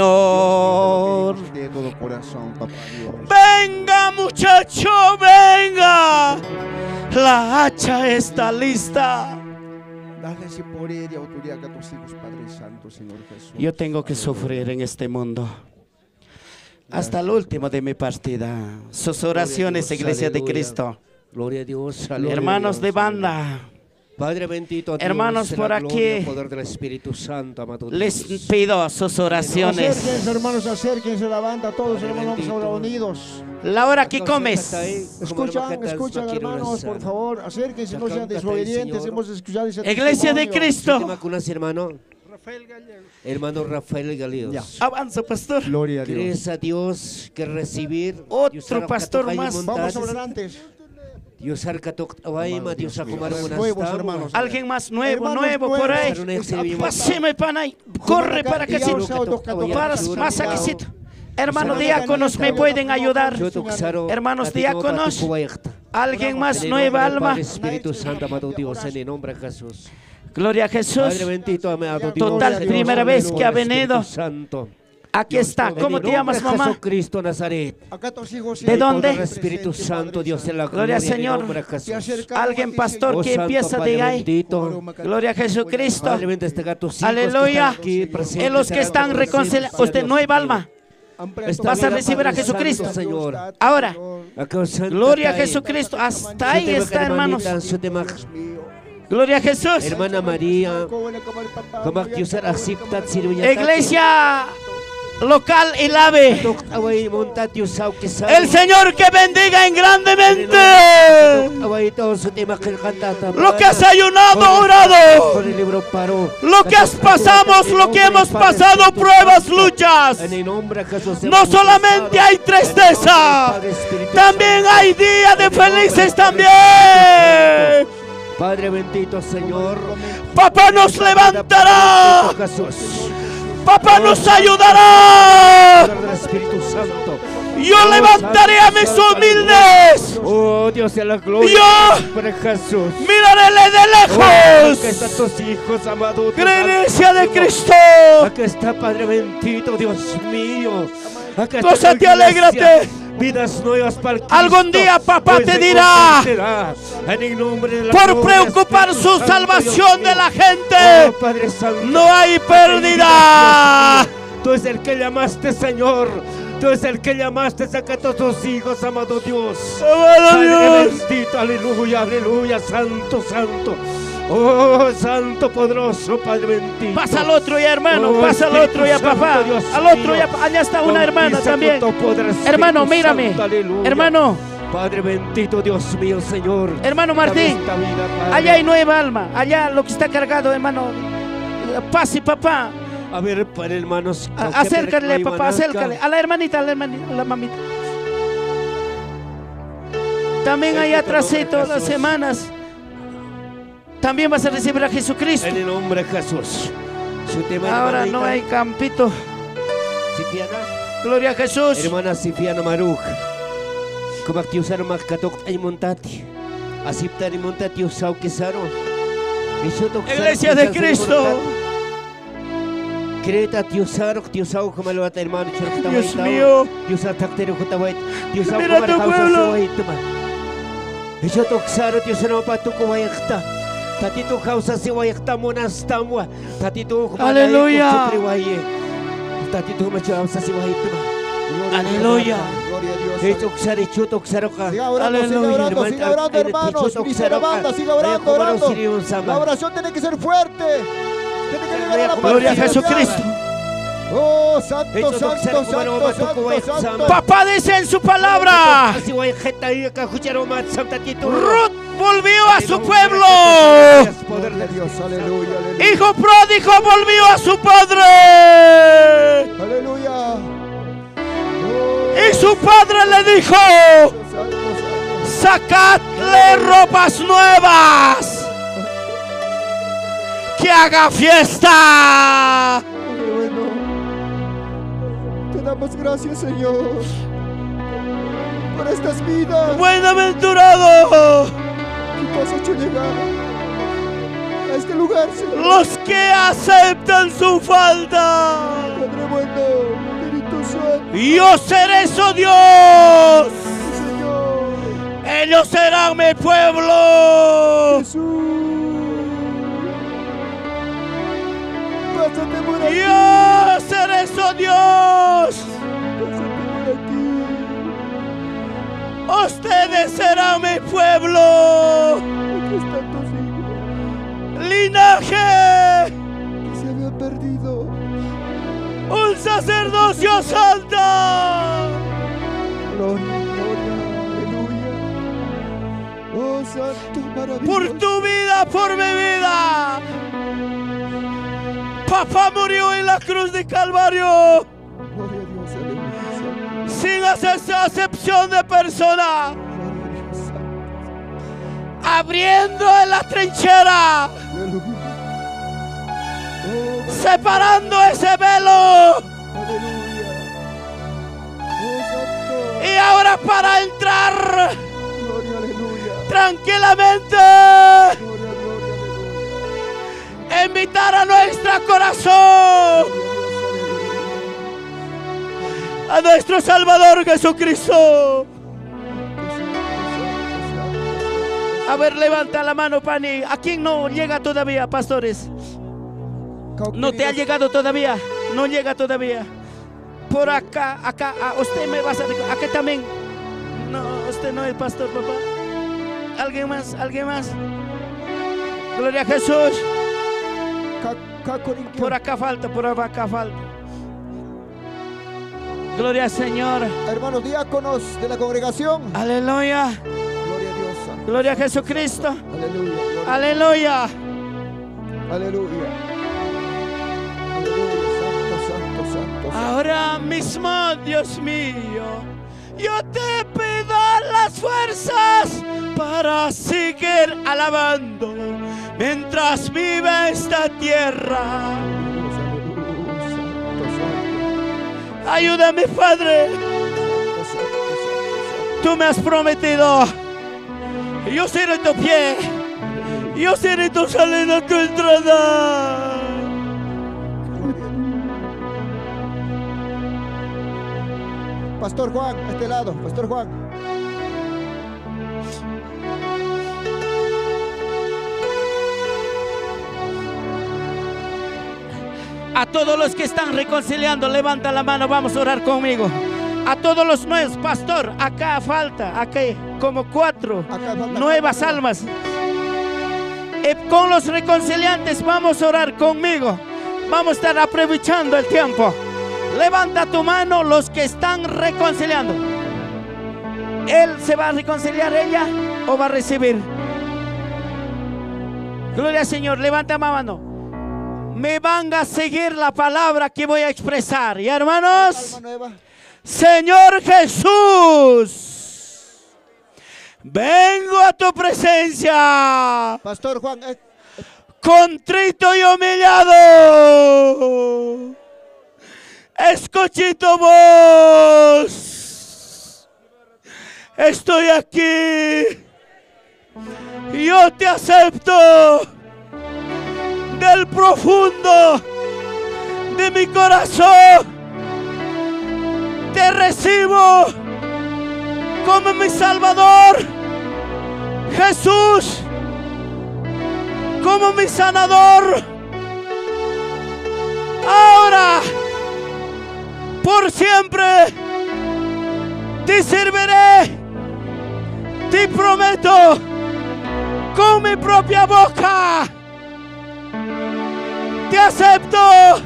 Señor.
De todo corazón, papá Dios.
Venga, muchacho, venga. La hacha está lista.
Dale ese poder y autoridad a tus hijos, Padre Santo, Señor Jesús.
Yo tengo que sufrir en este mundo hasta el último de mi partida. Sus oraciones, Iglesia de Cristo.
Gloria a Dios, aleluya.
Hermanos de banda,
Padre bendito, a Dios,
hermanos
en
por
la
aquí,
gloria, poder del Espíritu Santo, amado
les
Dios.
pido sus oraciones.
Acérquense, hermanos, acérquense la banda. Todos,
Padre
hermanos, vamos
bendito.
ahora unidos.
La hora que comes.
Escuchan, hermanos, por favor. Acérquense, no sean desobedientes. Hemos escuchado ese
Iglesia de
testimonio.
Cristo.
¿Te vacunas, hermano? Hermano Rafael Galeos.
Avanza, pastor.
Gloria a Dios.
¿Crees a Dios que recibir?
Otro pastor más.
Vamos a hablar antes.
Dios arcatok awaima, Dios acomar
Nuevos hermanos.
Alguien más nuevo,
Hermanos
nuevo por ahí.
nuevos.
Páseme, panay. Corre para que sí. Para más aquícito. Hermanos diáconos, ¿me pueden ayudar? Hermanos diáconos, alguien más nueva alma.
Espíritu Santo, amado Dios, en el nombre de Jesús.
Gloria a Jesús.
Padre bendito, amado Dios.
Total,
en el
primera
nombre
vez
del
que ha
Espíritu
venido.
Santo.
Aquí está.
En
¿Cómo
el
te llamas,
nombre de
mamá?
Jesucristo Nazaret.
Acá tus hijos.
¿De dónde?
Todo el Espíritu Santo, Dios en la
Gloria
gloria,
al Señor.
en el nombre de Jesús.
Alguien, pastor,
Oh,
que
Santo
empieza
Padre
de ahí.
bendito.
Gloria a Jesucristo.
Padre bendito, este gato, tus hijos que
Aleluya.
están aquí presentes,
En los que están
presentes,
reconciliados. Usted
Dios
nueva
mío.
alma.
Esta
Vas a
vida,
recibir a
Padre
Jesucristo.
Santo, Señor.
Ahora,
Acá, Santa
gloria a
Tay.
Jesucristo. Hasta ahí
Sute
está, hermanos.
hermanita, sute mag-
Gloria a Jesús.
Hermana María, como que usar aceptat sirvienta.
Iglesia local y lave. El Señor que bendiga en grandemente. Lo que has ayunado, orado. Lo que has pasamos, lo que hemos pasado, pruebas, luchas. No solamente hay tristeza, también hay días de felices también.
Padre bendito, Señor.
Papá nos levantará.
Jesús.
Papá nos ayudará.
Poder del Espíritu Santo.
Yo levantaré a mis humildes.
Oh Dios de la gloria.
Yo
Por Jesús.
miraré de lejos.
Aquí están tus hijos, amado.
Iglesia de Cristo.
Aquí está, Padre bendito, Dios mío. Aquí está
Gózate,
tu iglesia.
alégrate.
vidas nuevas para Cristo.
Algún día papá
Hoy
te
se
dirá,
convertirá en el nombre de la
por
gloria,
preocupar
Espíritu
su
Santo,
salvación
Dios
de la
mío.
gente,
Oh, Padre Santo,
no hay pérdida.
tú eres el que llamaste, Señor. Tú eres el que llamaste a todos tus hijos, amado Dios.
Amado
Padre
Dios.
bendito, aleluya, aleluya, santo, santo. Oh, santo, poderoso, Padre bendito.
Pasa al otro ya, hermano,
Oh,
pasa al otro ya,
Espíritu
papá.
Santo, Dios
Al otro
mío.
ya, allá está una hermana
Conquista
también.
con tu poder, Espíritu
Hermano, mírame.
Santo, aleluya.
Hermano,
Padre bendito, Dios mío, Señor.
hermano
Dame
Martín,
esta vida, Padre.
allá hay nueva alma. Allá lo que está cargado, hermano. Pase, papá.
A ver, para hermanos.
Acércale, papá, acércale. A la hermanita, a la mamita. También ahí atrásito, las semanas. También vas a recibir a Jesucristo.
En el nombre de Jesús.
Ahora no hay campito.
Sifiana.
Gloria a Jesús.
Hermana Sifiana Maruj. Como que usaron más catok ay montati. Aceptar y montati usao que saro.
Iglesia de Cristo.
Creta tiusaro tiusao como lo ata hermano.
Dios mío.
Tiusao tactero jutawait. Tiusao
Mira
como
tu
la causa
pueblo.
suaituma. Yo toxaro tiusano patuko wayakta. Tatito causa si wayakta monastamwa. Tatito como
Aleluya.
Tatito como causa si wayituma.
Aleluya.
Gloria a Dios.
Hecho xare chuto xaroka.
Siga orando,
Aleluya.
siga orando, hermanos. Dice la banda, siga orando, orando. La oración tiene que ser fuerte. Tiene que llegar a la
Gloria a
parte
Jesucristo.
Oh, santo, santo, santo, santo, santo.
Papá dice en su palabra.
Así voy jeta y acá escucharon más Santa Tito.
Ruth volvió a su pueblo.
Poder de Dios, aleluya, aleluya.
Hijo pródigo volvió a su padre.
Aleluya.
Y su padre le dijo:
Santo, santo.
sacadle ropas nuevas. Que haga fiesta.
Qué bueno. Te damos gracias, Señor, por estas vidas
Buenaventurado
que tú has hecho llegar a este lugar, Señor.
los que aceptan su falta.
Padre bueno, Espíritu Santo,
Yo seré su Dios.
Señor.
Ellos serán mi pueblo.
Jesús. Pásate por aquí.
Yo seré su Dios.
Pásate por aquí.
Ustedes serán mi pueblo.
Aquí están tus hijos
Linaje.
que se habían perdido.
Un sacerdocio santo.
Gloria, gloria, aleluya. Oh, santo, maravilloso.
Por tu vida, por mi vida. Papá murió en la cruz de Calvario
Gloria a Dios, aleluya. Santo.
sin hacerse acepción de persona,
Gloria a Dios, santo.
abriendo en la trinchera,
Aleluya. Oh,
separando ese velo.
aleluya. Oh, santo.
Y ahora para entrar
Gloria, aleluya.
tranquilamente,
Gloria, gloria, aleluya.
invitar a nuestro corazón, a nuestro Salvador Jesucristo. A ver, levanta la mano, Pani. ¿A quién no llega todavía, pastores? No te ha llegado todavía. No llega todavía. Por acá, acá, usted me va a... Acá también. No, usted no es pastor, papá. ¿Alguien más? ¿Alguien más? Gloria a Jesús. Por acá falta, por acá falta. Gloria al Señor.
Hermanos diáconos de la congregación.
Aleluya.
Gloria a Dios, santo.
Gloria a Jesucristo.
Aleluya. Gloria.
Aleluya.
Aleluya. Aleluya. Santo, santo, santo, santo.
Ahora mismo, Dios mío, yo te pido las fuerzas para seguir alabando mientras vive esta tierra. Ayúdame, Padre. Tú me has prometido. Yo seré tu pie. Yo seré tu salida, tu entrada.
Pastor Juan, a este lado, Pastor Juan.
A todos los que están reconciliando, levanta la mano, vamos a orar conmigo. A todos los nuevos, pastor, acá falta, aquí como 4 nuevas almas. Con los reconciliantes vamos a orar conmigo. Vamos a estar aprovechando el tiempo. Levanta tu mano los que están reconciliando. ¿Él se va a reconciliar, ella, o va a recibir? Gloria al Señor, levanta la mano. Me van a seguir la palabra que voy a expresar. Y hermanos, Señor Jesús, vengo a tu presencia,
Pastor Juan,
contrito y humillado. Escuché tu voz. Estoy aquí. Yo te acepto del profundo de mi corazón. Te recibo como mi Salvador, Jesús, como mi sanador. Ahora, por siempre, te serviré. Te prometo con mi propia boca. Te acepto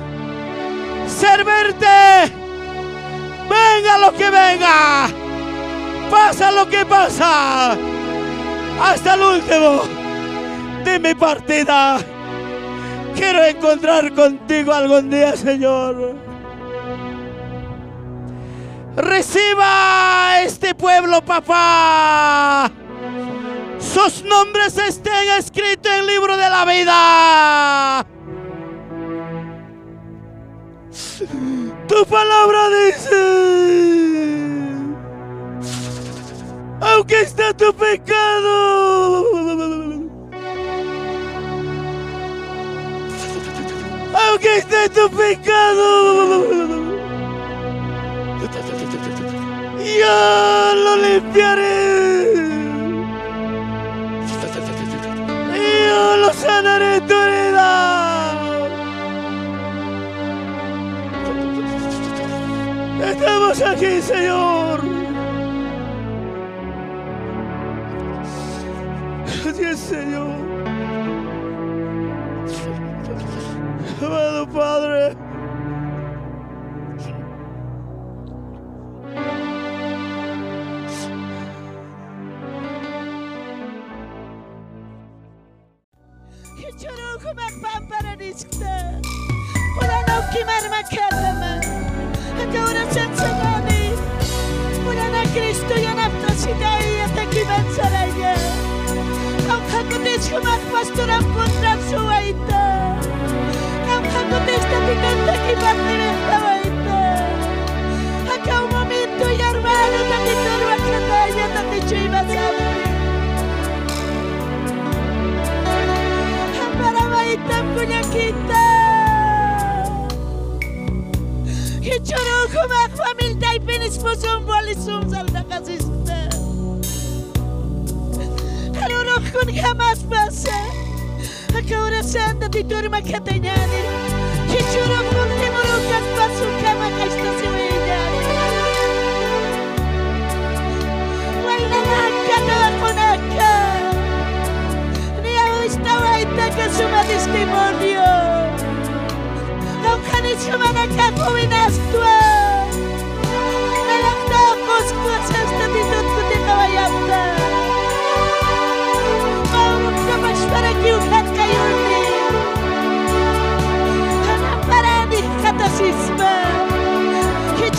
servirte. Venga lo que venga, pasa lo que pasa, hasta el último de mi partida. Quiero encontrar contigo algún día, Señor. Reciba este pueblo, papá. Sus nombres estén escritos en el libro de la vida. Tu palabra dice, aunque está tu pecado, aunque esté tu pecado, yo lo limpiaré, yo lo sanaré tu herida. Estamos aquí, Señor. Gracias, Señor. Amado Padre.
Cristo ya naftasida y hasta que vencerá. Aunque te chumas pastora contra su aita. Aunque te está picando que va a tener esta aita. Acá un momento y hermano te turba que te te chivas a ver. Para aita puñaquita. Que choro como familia y penis posum bolisum salda casiste. Ahora con jamás pasa. Ahora santa ti turma que te llani. Que choro con temorucas pasu cama que está se veía. Vaina acá toda con acá. Ni aún estaba ahí que suma testimonio. Aunque ni semana que cominas tú, me la tocos cosas de ti no te caballata. Ahora que más para que un cat cayone, ana para ni catasisma, que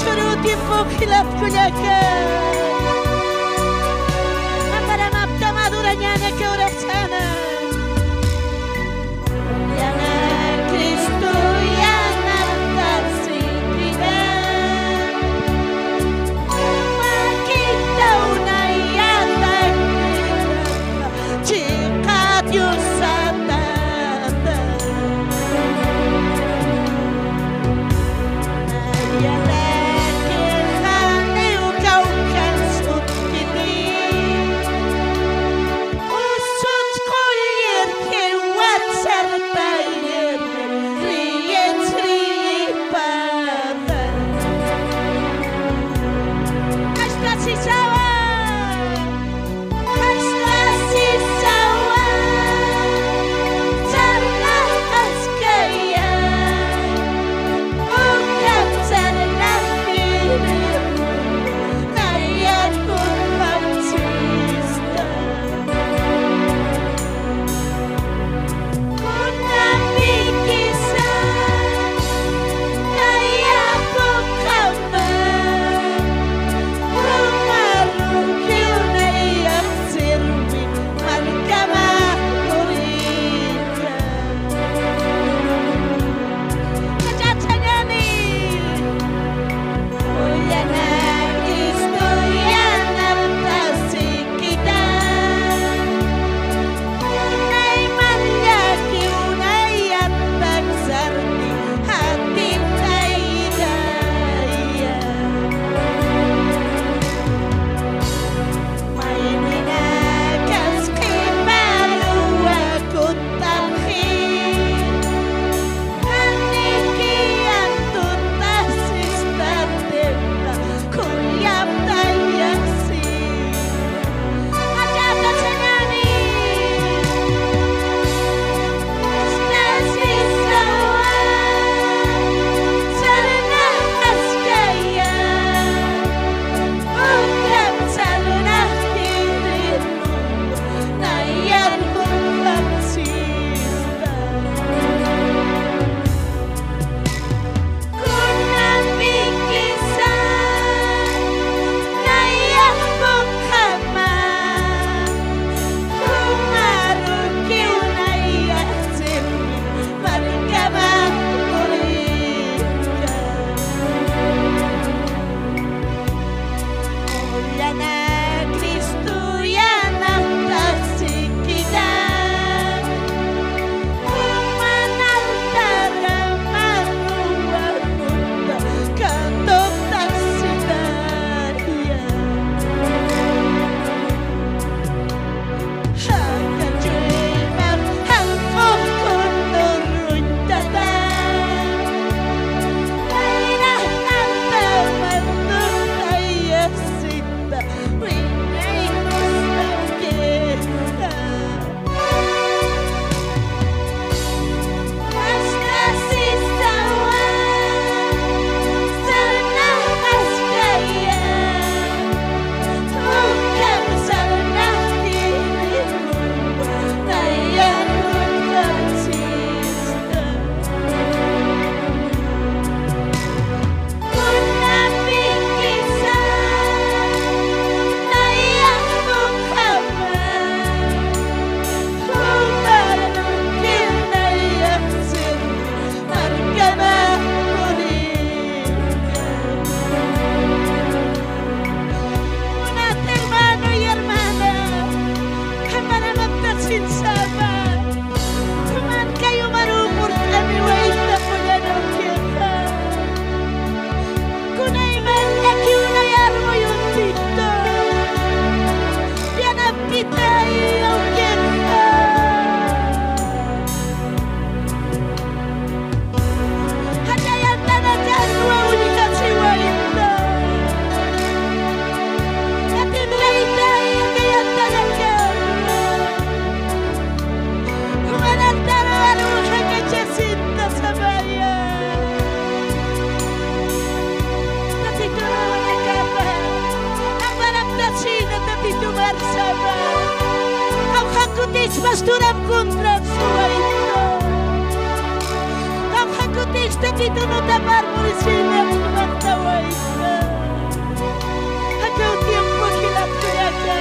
hakutich pasturam kontra suaita. Kam hakutich tatito no tapar murisina magtawaita. Hakaw tiempo kilat kuyaka.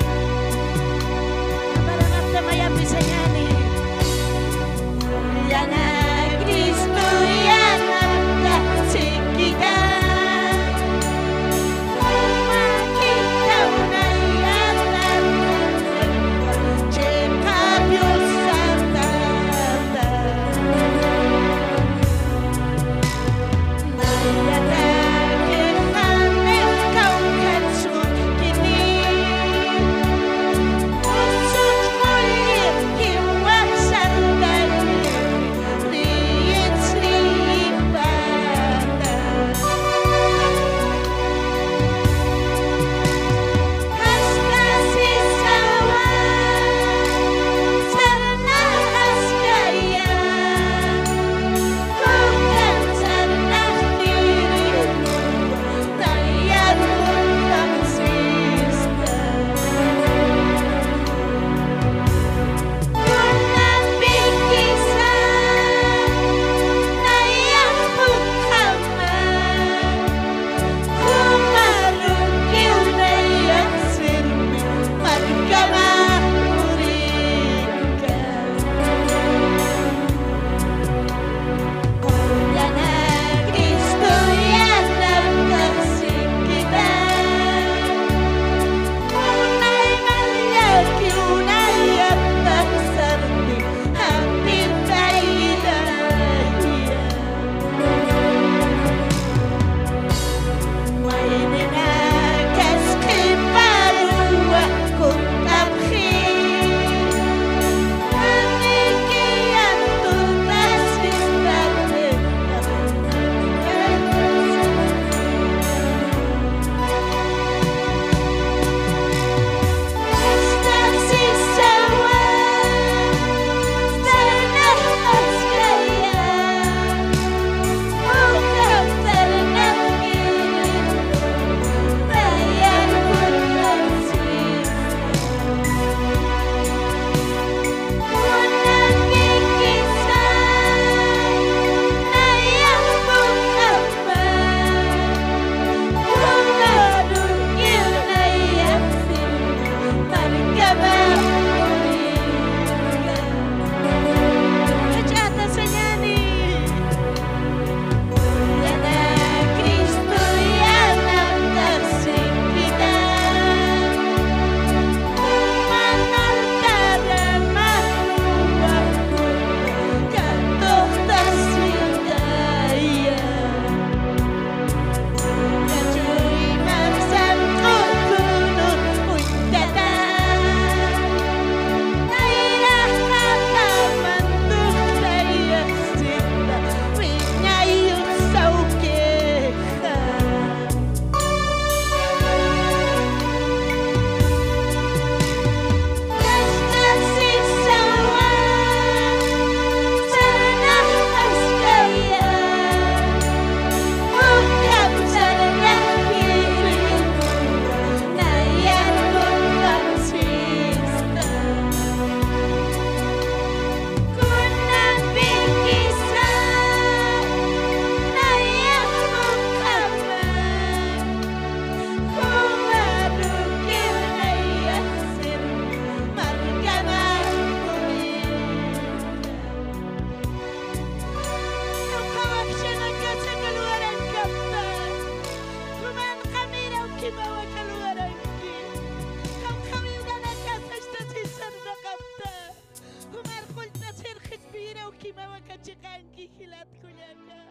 Maranap na mayapi sa nyani. Yana Cristo yana ta sikita. Kimawa ka chikanki hilat kuya ka.